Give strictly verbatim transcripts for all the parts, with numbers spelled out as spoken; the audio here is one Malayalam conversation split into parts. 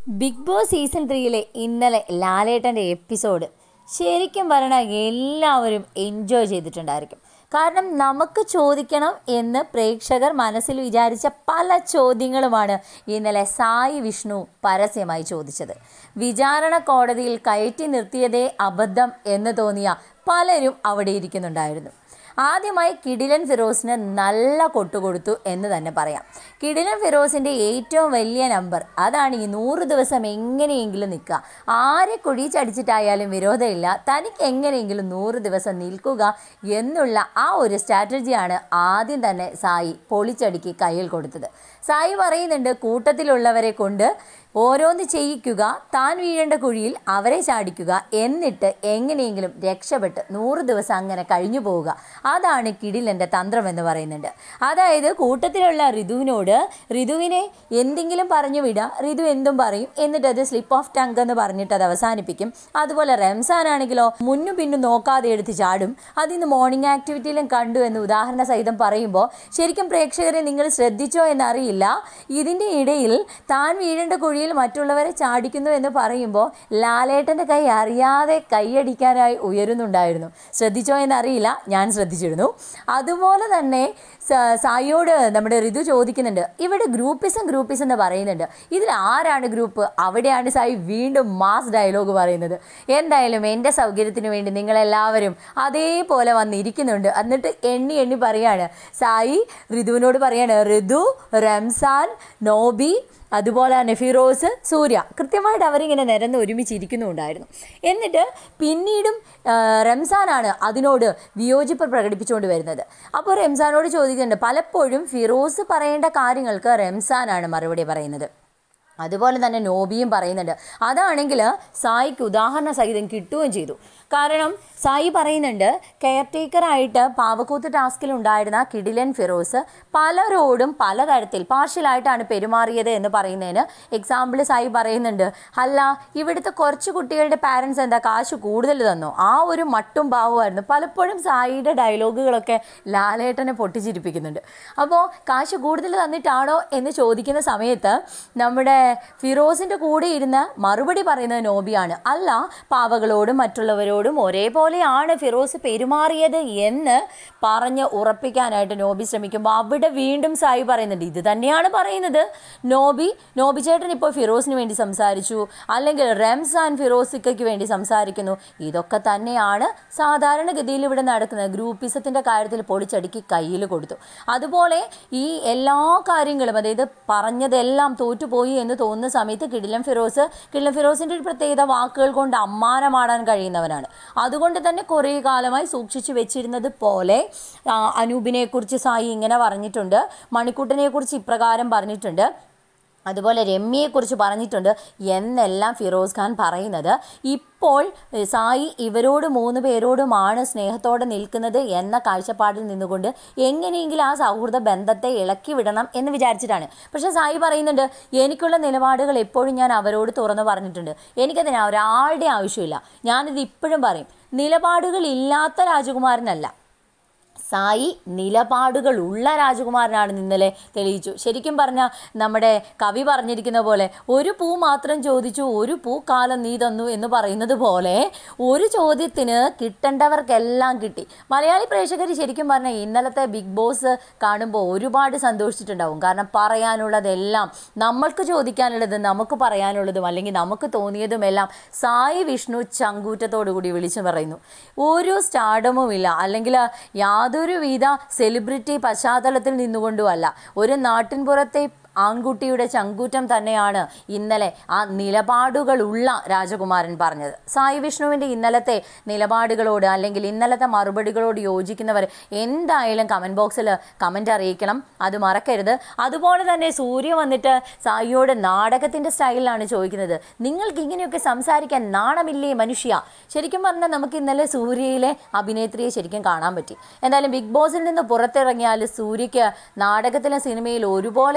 ബിഗ് ബോസ് സീസൺ ത്രീയിലെ ഇന്നലെ ലാലേട്ടൻ്റെ എപ്പിസോഡ് ശരിക്കും പറഞ്ഞാൽ എല്ലാവരും എൻജോയ് ചെയ്തിട്ടുണ്ടായിരിക്കും. കാരണം നമുക്ക് ചോദിക്കണം എന്ന് പ്രേക്ഷകർ മനസ്സിൽ വിചാരിച്ച പല ചോദ്യങ്ങളുമാണ് ഇന്നലെ സായി വിഷ്ണു പരസ്യമായി ചോദിച്ചത്. വിചാരണ കോടതിയിൽ കയറ്റി നിർത്തിയതേ അബദ്ധം എന്ന് തോന്നിയ പലരും അവിടെ ഇരിക്കുന്നുണ്ടായിരുന്നു. ആദ്യമായി കിടിലൻ ഫിറോസിന് നല്ല കൊട്ടുകൊടുത്തു എന്ന് തന്നെ പറയാം. കിടിലൻ ഫിറോസിൻ്റെ ഏറ്റവും വലിയ നമ്പർ അതാണ് ഈ നൂറ് ദിവസം എങ്ങനെയെങ്കിലും നിൽക്കുക. ആരെ കുഴിച്ചടിച്ചിട്ടായാലും വിരോധമില്ല, തനിക്ക് എങ്ങനെയെങ്കിലും നൂറ് ദിവസം നിൽക്കുക എന്നുള്ള ആ ഒരു സ്ട്രാറ്റജിയാണ് ആദ്യം തന്നെ സായി പൊളിച്ചടുക്കി കയ്യിൽ കൊടുത്തത്. സായി പറയുന്നുണ്ട്, കൂട്ടത്തിലുള്ളവരെ കൊണ്ട് ഓരോന്ന് ചെയ്യിക്കുക, താൻ വീഴേണ്ട കുഴിയിൽ അവരെ ചാടിക്കുക, എന്നിട്ട് എങ്ങനെയെങ്കിലും രക്ഷപ്പെട്ട് നൂറ് ദിവസം അങ്ങനെ കഴിഞ്ഞു പോവുക. അതാണ് കിടിലൻ്റെ തന്ത്രം എന്ന് പറയുന്നുണ്ട്. അതായത് കൂട്ടത്തിലുള്ള ഋതുവിനോട് ഋതുവിനെ എന്തെങ്കിലും പറഞ്ഞു വിടുക, ഋതു എന്തും പറയും, എന്നിട്ട് അത് സ്ലിപ്പ് ഓഫ് ടങ് എന്ന് പറഞ്ഞിട്ട് അത് അവസാനിപ്പിക്കും. അതുപോലെ റംസാൻ ആണെങ്കിലോ മുന്നും പിന്നും നോക്കാതെ എടുത്ത് ചാടും. അതിന്ന് മോർണിംഗ് ആക്ടിവിറ്റിയിലും കണ്ടു എന്ന് ഉദാഹരണ സഹിതം പറയുമ്പോൾ ശരിക്കും പ്രേക്ഷകരെ നിങ്ങൾ ശ്രദ്ധിച്ചോ എന്നറിയില്ല. ഇതിൻ്റെ ഇടയിൽ താൻ വീഴേണ്ട കുഴിയിൽ മറ്റുള്ളവരെ ചാടിക്കുന്നു എന്ന് പറയുമ്പോൾ ലാലേട്ടൻ്റെ കൈ അറിയാതെ കൈയടിക്കാനായി ഉയരുന്നുണ്ടായിരുന്നു. ശ്രദ്ധിച്ചോ എന്നറിയില്ല, ഞാൻ ശ്രദ്ധിച്ചിരുന്നു. അതുപോലെ തന്നെ സായിയോട് നമ്മുടെ ഋതു ചോദിക്കുന്നുണ്ട്, ഇവിടെ ഗ്രൂപ്പിസം ഗ്രൂപ്പിസം എന്ന് പറയുന്നുണ്ട്, ഇതിൽ ആരാണ് ഗ്രൂപ്പ്? അവിടെയാണ് സായി വീണ്ടും മാസ് ഡയലോഗ് പറയുന്നത്. എന്തായാലും എൻ്റെ സൗകര്യത്തിന് വേണ്ടി നിങ്ങളെല്ലാവരും അതേപോലെ വന്നിരിക്കുന്നുണ്ട്. എന്നിട്ട് എണ്ണി എണ്ണി പറയാണ് സായി ഋതുവിനോട് പറയാണ്, ഋതു, റംസാൻ, നോബി, അതുപോലെ തന്നെ ഫിറോസ്, സൂര്യ, കൃത്യമായിട്ട് അവരിങ്ങനെ നിരന്ന് ഒരുമിച്ചിരിക്കുന്നുണ്ടായിരുന്നു. എന്നിട്ട് പിന്നീടും റംസാനാണ് അതിനോട് വിയോജിപ്പ് പ്രകടിപ്പിച്ചുകൊണ്ട് വരുന്നത്. അപ്പോൾ റംസാനോട് ചോദിക്കുന്നുണ്ട്, പലപ്പോഴും ഫിറോസ് പറയേണ്ട കാര്യങ്ങൾക്ക് റംസാനാണ് മറുപടി പറയുന്നത്. അതുപോലെ തന്നെ നോബിയും പറയുന്നുണ്ട്. അതാണെങ്കിൽ സായിക്ക് ഉദാഹരണ സഹിതം കിട്ടുകയും ചെയ്തു. കാരണം സായി പറയുന്നുണ്ട്, കെയർ ടേക്കറായിട്ട് പാവക്കൂത്ത് ടാസ്കിൽ ഉണ്ടായിരുന്ന കിടിലൻ ഫിറോസ് പലരോടും പലതരത്തിൽ പാർഷ്യലായിട്ടാണ് പെരുമാറിയത് എന്ന് പറയുന്നതിന് എക്സാമ്പിൾ സായി പറയുന്നുണ്ട്, അല്ല ഇവിടുത്തെ കുറച്ച് കുട്ടികളുടെ പാരൻസ് എന്താ കാശ് കൂടുതൽ തന്നോ, ആ ഒരു മട്ടും ഭാവമായിരുന്നു. പലപ്പോഴും സായിയുടെ ഡയലോഗുകളൊക്കെ ലാലേട്ടനെ പൊട്ടിച്ചിരിപ്പിക്കുന്നുണ്ട്. അപ്പോൾ കാശ് കൂടുതൽ തന്നിട്ടാണോ എന്ന് ചോദിക്കുന്ന സമയത്ത് നമ്മുടെ ഫിറോസിൻ്റെ കൂടെ ഇരുന്ന് മറുപടി പറയുന്നത് നോബിയാണ്. അല്ല, പാവകളോടും മറ്റുള്ളവരോടും ഒരേപോലെയാണ് ഫിറോസ് പെരുമാറിയത് എന്ന് പറഞ്ഞ് ഉറപ്പിക്കാനായിട്ട് നോബി ശ്രമിക്കുമ്പോൾ അവിടെ വീണ്ടും സായി പറയുന്നുണ്ട്, ഇത് തന്നെയാണ് പറയുന്നത്. നോബി നോബി ചേട്ടൻ ഇപ്പോൾ ഫിറോസിന് വേണ്ടി സംസാരിച്ചു, അല്ലെങ്കിൽ റംസാൻ ഫിറോസിക്കയ്ക്ക് വേണ്ടി സംസാരിക്കുന്നു. ഇതൊക്കെ തന്നെയാണ് സാധാരണഗതിയിൽ ഇവിടെ നടക്കുന്നത്. ഗ്രൂപ്പിസത്തിൻ്റെ കാര്യത്തിൽ പൊളിച്ചടുക്കി കയ്യിൽ കൊടുത്തു. അതുപോലെ ഈ എല്ലാ കാര്യങ്ങളും, അതായത് പറഞ്ഞതെല്ലാം തോറ്റുപോയി എന്ന് തോന്നുന്ന സമയത്ത് കിടിലൻ ഫിറോസ് കിടിലൻ ഫിറോസിൻ്റെ ഒരു പ്രത്യേകത വാക്കുകൾ കൊണ്ട് അമ്മാനമാടാൻ കഴിയുന്നവനാണ്. അതുകൊണ്ട് തന്നെ കുറേ കാലമായി സൂക്ഷിച്ചു വെച്ചിരുന്നത് പോലെ അനൂപിനെക്കുറിച്ച് സായി ഇങ്ങനെ പറഞ്ഞിട്ടുണ്ട്, മണിക്കുട്ടനെക്കുറിച്ച് ഇപ്രകാരം പറഞ്ഞിട്ടുണ്ട്, അതുപോലെ രമ്യയെക്കുറിച്ച് പറഞ്ഞിട്ടുണ്ട് എന്നെല്ലാം ഫിറോസ് ഖാൻ പറയുന്നത് ഇപ്പോൾ സായി ഇവരോട് മൂന്ന് പേരോടുമാണ് സ്നേഹത്തോടെ നിൽക്കുന്നത് എന്ന കാഴ്ചപ്പാടിൽ നിന്നുകൊണ്ട് എങ്ങനെയെങ്കിലും ആ സൗഹൃദ ബന്ധത്തെ ഇളക്കി വിടണം എന്ന് വിചാരിച്ചിട്ടാണ്. പക്ഷേ സായി പറയുന്നുണ്ട്, എനിക്കുള്ള നിലപാടുകൾ എപ്പോഴും ഞാൻ അവരോട് തുറന്നു പറഞ്ഞിട്ടുണ്ട്, എനിക്കതിന് ഒരാളുടെ ആവശ്യമില്ല. ഞാനിത് ഇപ്പോഴും പറയും, നിലപാടുകൾ ഇല്ലാത്ത രാജകുമാരനല്ല, സായി നിലപാടുകളുള്ള രാജകുമാരനാണെന്ന് ഇന്നലെ തെളിയിച്ചു. ശരിക്കും പറഞ്ഞാൽ നമ്മുടെ കവി പറഞ്ഞിരിക്കുന്ന പോലെ ഒരു പൂ മാത്രം ചോദിച്ചു ഒരു പൂ കാലം നീ തന്നു എന്ന് പറയുന്നത് പോലെ ഒരു ചോദ്യത്തിന് കിട്ടേണ്ടവർക്കെല്ലാം കിട്ടി. മലയാളി പ്രേക്ഷകർ ശരിക്കും പറഞ്ഞാൽ ഇന്നലത്തെ ബിഗ് ബോസ് കാണുമ്പോൾ ഒരുപാട് സന്തോഷിച്ചിട്ടുണ്ടാവും. കാരണം പറയാനുള്ളതെല്ലാം, നമ്മൾക്ക് ചോദിക്കാനുള്ളത് നമുക്ക് പറയാനുള്ളതും അല്ലെങ്കിൽ നമുക്ക് തോന്നിയതുമെല്ലാം സായി വിഷ്ണു ചങ്കൂറ്റത്തോടു കൂടി വിളിച്ചു പറയുന്നു. ഒരു സ്റ്റാർഡമുമില്ല, അല്ലെങ്കിൽ യാതൊരു വിധ സെലിബ്രിറ്റി പശ്ചാത്തലത്തിൽ നിന്നുകൊണ്ടുമല്ല, ഒരു നാട്ടിൻപുറത്തെ ആൺകുട്ടിയുടെ ചങ്കൂറ്റം തന്നെയാണ് ഇന്നലെ ആ നിലപാടുകളുള്ള രാജകുമാരൻ പറഞ്ഞത്. സായി വിഷ്ണുവിൻ്റെ ഇന്നലത്തെ നിലപാടുകളോട് അല്ലെങ്കിൽ ഇന്നലത്തെ മറുപടികളോട് യോജിക്കുന്നവർ എന്തായാലും കമൻറ്റ് ബോക്സിൽ കമൻറ്റ് അറിയിക്കണം, അത് മറക്കരുത്. അതുപോലെ തന്നെ സൂര്യ വന്നിട്ട് സായിയോട് നാടകത്തിൻ്റെ സ്റ്റൈലിലാണ് ചോദിക്കുന്നത്, നിങ്ങൾക്ക് ഇങ്ങനെയൊക്കെ സംസാരിക്കാൻ നാണമില്ലേ മനുഷ്യ? ശരിക്കും പറഞ്ഞാൽ നമുക്ക് ഇന്നലെ സൂര്യയിലെ അഭിനേത്രിയെ ശരിക്കും കാണാൻ പറ്റി. എന്തായാലും ബിഗ് ബോസിൽ നിന്ന് പുറത്തിറങ്ങിയാൽ സൂര്യയ്ക്ക് നാടകത്തിലെ സിനിമയിൽ ഒരുപോലെ അഭിനയിക്കാൻ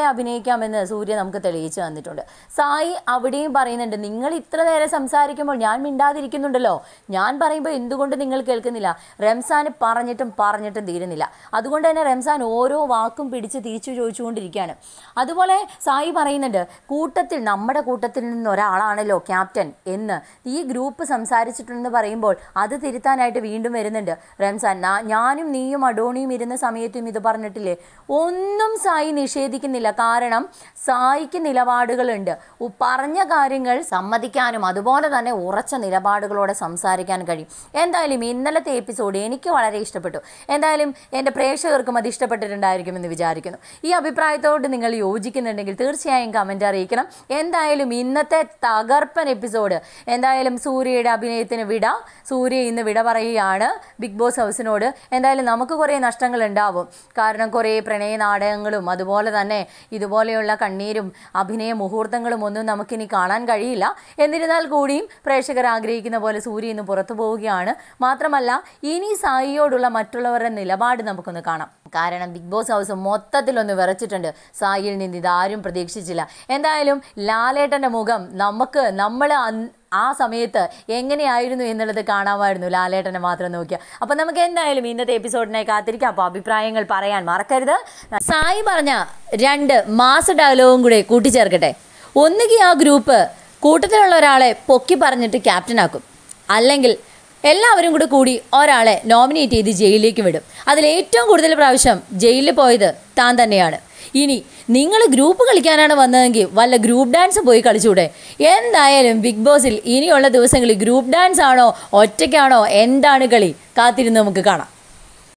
സംഭവിക്കാമെന്ന് സൂര്യ നമുക്ക് തെളിയിച്ചു തന്നിട്ടുണ്ട്. സായി അവിടെയും പറയുന്നുണ്ട്, നിങ്ങൾ ഇത്ര നേരം സംസാരിക്കുമ്പോൾ ഞാൻ മിണ്ടാതിരിക്കുന്നുണ്ടല്ലോ, ഞാൻ പറയുമ്പോൾ എന്തുകൊണ്ട് നിങ്ങൾ കേൾക്കുന്നില്ല? റംസാൻ പറഞ്ഞിട്ടും പറഞ്ഞിട്ടും തീരുന്നില്ല. അതുകൊണ്ട് തന്നെ റംസാൻ ഓരോ വാക്കും പിടിച്ച് തിരിച്ചു ചോദിച്ചുകൊണ്ടിരിക്കുകയാണ്. അതുപോലെ സായി പറയുന്നുണ്ട്, കൂട്ടത്തിൽ നമ്മുടെ കൂട്ടത്തിൽ നിന്ന് ഒരാളാണല്ലോ ക്യാപ്റ്റൻ എന്ന് ഈ ഗ്രൂപ്പ് സംസാരിച്ചിട്ടുണ്ടെന്ന് പറയുമ്പോൾ അത് തിരുത്താനായിട്ട് വീണ്ടും വരുന്നുണ്ട് റംസാൻ. ഞാനും നീയും അഡോണിയും ഇരുന്ന സമയത്തും ഇത് പറഞ്ഞിട്ടില്ലേ? ഒന്നും സായി നിഷേധിക്കുന്നില്ല. കാരണം സായിക്ക് നിലപാടുകളുണ്ട്. പറഞ്ഞ കാര്യങ്ങൾ സമ്മതിക്കാനും അതുപോലെ തന്നെ ഉറച്ച നിലപാടുകളോടെ സംസാരിക്കാൻ കഴിയും. എന്തായാലും ഇന്നലത്തെ എപ്പിസോഡ് എനിക്ക് വളരെ ഇഷ്ടപ്പെട്ടു. എന്തായാലും എൻ്റെ പ്രേക്ഷകർക്കും അത് ഇഷ്ടപ്പെട്ടിട്ടുണ്ടായിരിക്കുമെന്ന് വിചാരിക്കുന്നു. ഈ അഭിപ്രായത്തോട് നിങ്ങൾ യോജിക്കുന്നുണ്ടെങ്കിൽ തീർച്ചയായും കമൻ്റ് അറിയിക്കണം. എന്തായാലും ഇന്നത്തെ തകർപ്പൻ എപ്പിസോഡ്, എന്തായാലും സൂര്യയുടെ അഭിനയത്തിന് വിട. സൂര്യ ഇന്ന് വിട പറയുകയാണ് ബിഗ് ബോസ് ഹൗസിനോട്. എന്തായാലും നമുക്ക് കുറേ നഷ്ടങ്ങൾ ഉണ്ടാവും. കാരണം കുറേ പ്രണയ നാടകങ്ങളും അതുപോലെ തന്നെ ഇതുപോലെയുള്ള കണ്ണീരും അഭിനയ മുഹൂർത്തങ്ങളും ഒന്നും നമുക്കിനി കാണാൻ കഴിയില്ല. എന്നിരുന്നാൽ കൂടിയും പ്രേക്ഷകർ ആഗ്രഹിക്കുന്ന പോലെ സൂര്യ ഇന്ന് പുറത്തു പോവുകയാണ്. മാത്രമല്ല ഇനി സായിയോടുള്ള മറ്റുള്ളവരുടെ നിലപാട് നമുക്കൊന്ന് കാണാം. കാരണം ബിഗ് ബോസ് ഹൗസ് മൊത്തത്തിലൊന്ന് വിറച്ചിട്ടുണ്ട്. സായിയിൽ നിന്ന് ഇതാരും പ്രതീക്ഷിച്ചില്ല. എന്തായാലും ലാലേട്ടൻ്റെ മുഖം നമുക്ക് നമ്മൾ ആ സമയത്ത് എങ്ങനെയായിരുന്നു എന്നുള്ളത് കാണാമായിരുന്നു, ലാലേട്ടനെ മാത്രം നോക്കിയാൽ. അപ്പം നമുക്ക് എന്തായാലും ഇന്നത്തെ എപ്പിസോഡിനായി കാത്തിരിക്കാം. അപ്പോൾ അഭിപ്രായങ്ങൾ പറയാൻ മറക്കരുത്. സായി പറഞ്ഞ രണ്ട് മാസ ഡയലോഗും കൂടെ കൂട്ടിച്ചേർക്കട്ടെ. ഒന്നുകിൽ ആ ഗ്രൂപ്പ് കൂട്ടത്തിലുള്ള ഒരാളെ പൊക്കി പറഞ്ഞിട്ട് ക്യാപ്റ്റനാക്കും, അല്ലെങ്കിൽ എല്ലാവരും കൂടെ കൂടി ഒരാളെ നോമിനേറ്റ് ചെയ്ത് ജയിലിലേക്ക് വിടും. അതിൽ ഏറ്റവും കൂടുതൽ പ്രാവശ്യം ജയിലിൽ പോയത് താൻ തന്നെയാണ്. ഇനി നിങ്ങൾ ഗ്രൂപ്പ് കളിക്കാനാണ് വന്നതെങ്കിൽ വല്ല ഗ്രൂപ്പ് ഡാൻസ് പോയി കളിച്ചൂടെ? എന്തായാലും ബിഗ് ബോസിൽ ഇനിയുള്ള ദിവസങ്ങളിൽ ഗ്രൂപ്പ് ഡാൻസ് ആണോ ഒറ്റയ്ക്കാണോ എന്താണ് കളി? കാത്തിരുന്ന് നമുക്ക് കാണാം.